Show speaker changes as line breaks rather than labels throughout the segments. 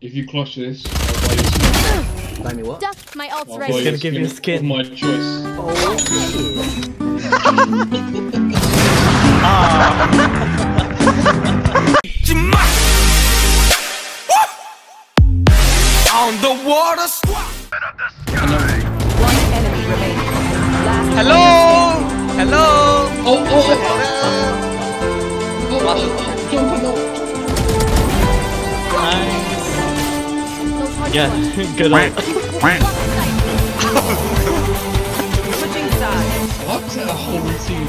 If you clutch this, I'll buy you a skin.
Buy me what?
Duck, my ult's
I'll
ready.
buy
He's gonna give you a
of
skin.
my choice.
Oh shit.
On the water.
One enemy remaining. Last
Hello. Hello.
Yeah, good on.
switching sides.
What's that whole routine?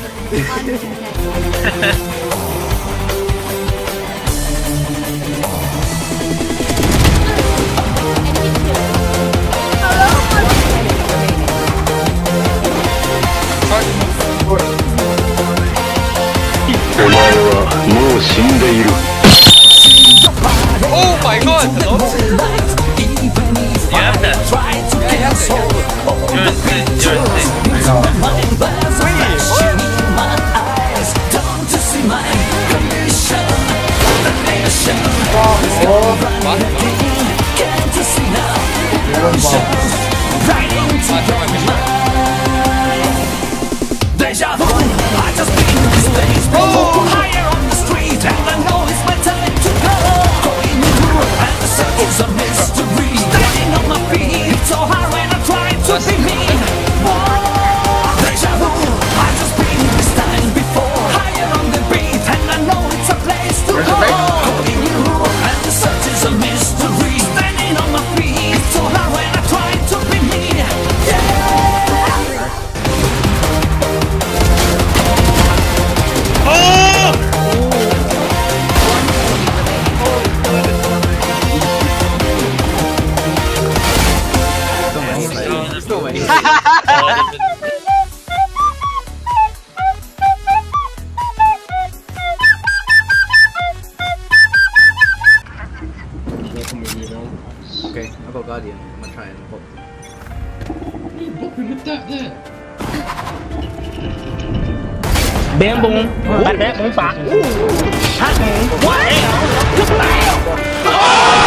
Oh my god. Hello. You have that.
Deja vu, I just been on this place before. Higher on the street, and I know it's my time to go. Going through, and the circle's a mystery. Standing on my feet, it's so hard when I try to be me. Deja vu, I just been this time before. Higher on the beat, and I know it's a place to go. Going through, and the search is a mystery. Standing on my feet, it's so hard when I try to be me. Yeah.
Welcome with you now.
Okay, I got Guardian. I'm gonna try and pop.
What are you bopping with that there?
Bam boom. Bada bam boom bop. Hot boom. What?